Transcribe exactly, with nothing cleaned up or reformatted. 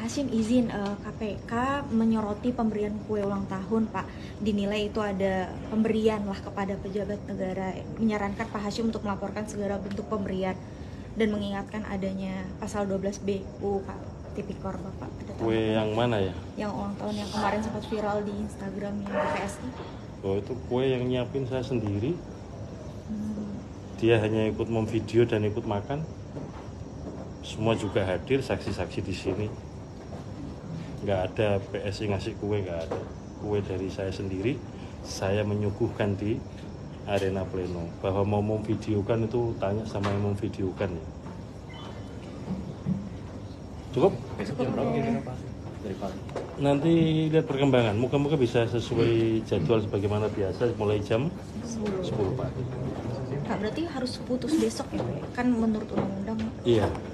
Hasyim izin, uh, K P K menyoroti pemberian kue ulang tahun, Pak. Dinilai itu ada pemberian lah kepada pejabat negara. Menyarankan Pak Hasyim untuk melaporkan segala bentuk pemberian dan mengingatkan adanya pasal dua belas B U U Tipikor, Bapak. Kue yang mana ya? Yang ulang tahun yang kemarin sempat viral di Instagramnya B P S I. Oh, itu kue yang nyiapin saya sendiri. Hmm. Dia hanya ikut memvideo dan ikut makan. Semua juga hadir, saksi-saksi di sini. Nggak ada P S I ngasih kue, nggak ada. Kue dari saya sendiri, saya menyuguhkan di arena pleno. Bahwa mau memvideokan itu tanya sama yang memvideokan ya. Cukup? Besok jam berapa kira-kira Pak? Dari pagi. Nanti lihat perkembangan. Moga-moga bisa sesuai jadwal sebagaimana biasa, mulai jam sepuluh pagi. Kak, berarti harus putus besok ya, Pak? Kan menurut undang-undang. Iya.